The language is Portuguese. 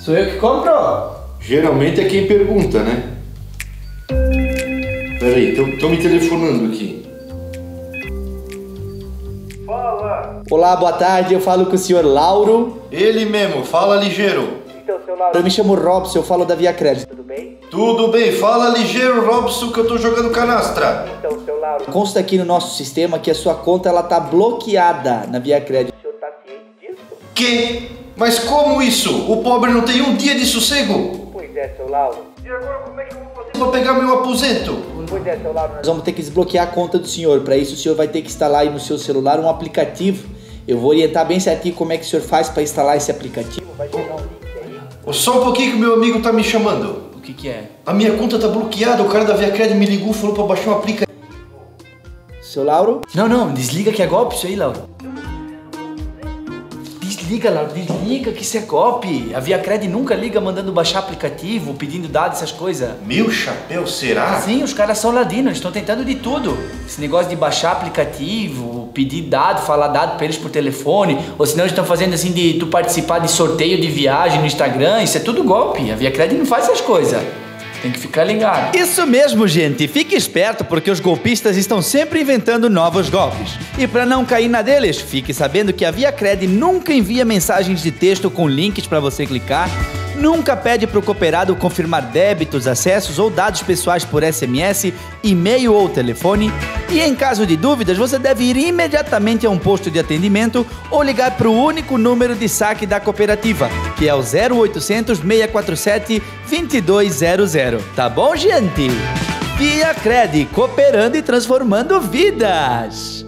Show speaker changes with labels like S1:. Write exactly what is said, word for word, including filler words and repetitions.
S1: Sou eu que compro?
S2: Geralmente é quem pergunta, né? Peraí, estão me telefonando aqui.
S3: Fala!
S1: Olá, boa tarde, eu falo com o senhor Lauro.
S2: Ele mesmo, fala ligeiro.
S3: Então, seu Lauro...
S1: Eu me chamo Robson, eu falo da Via Crédito.
S3: Tudo bem?
S2: Tudo bem, fala ligeiro, Robson, que eu tô jogando canastra.
S3: Então, seu Lauro...
S1: Consta aqui no nosso sistema que a sua conta ela tá bloqueada na Via Crédito.
S3: O senhor tá ciente disso?
S2: Que? Mas como isso? O pobre não tem um dia de sossego?
S3: Pois é, seu Lauro. E agora como é que eu vou fazer?
S2: Pra pegar meu aposento?
S3: Pois é, seu Lauro...
S1: Nós vamos ter que desbloquear a conta do senhor. Para isso, o senhor vai ter que instalar aí no seu celular um aplicativo. Eu vou orientar bem certinho como é que o senhor faz para instalar esse aplicativo.
S3: Vai chegar um link aí.
S2: Só um pouquinho que meu amigo tá me chamando.
S1: O que que é?
S2: A minha conta tá bloqueada, o cara da Via Crédito me ligou e falou pra baixar um aplicativo.
S1: Seu Lauro?
S4: Não, não, desliga que é golpe isso aí, Lauro. Desliga, Lauro, desliga que isso é golpe. A Via Crédito nunca liga mandando baixar aplicativo, pedindo dados, essas coisas.
S2: Meu chapéu, será?
S4: Sim, os caras são ladinos, eles estão tentando de tudo. Esse negócio de baixar aplicativo, pedir dado, falar dado pra eles por telefone, ou senão eles estão fazendo assim de tu participar de sorteio de viagem no Instagram, isso é tudo golpe. A Via Crédito não faz essas coisas. Tem que ficar ligado.
S5: Isso mesmo, gente. Fique esperto porque os golpistas estão sempre inventando novos golpes. E para não cair na deles, fique sabendo que a Via Crédito nunca envia mensagens de texto com links para você clicar, nunca pede para o cooperado confirmar débitos, acessos ou dados pessoais por S M S, e-mail ou telefone. E em caso de dúvidas, você deve ir imediatamente a um posto de atendimento ou ligar para o único número de saque da cooperativa, que é o zero oitocentos, seis quatro sete, dois dois zero zero. Tá bom, gente? Via Crédito, cooperando e transformando vidas.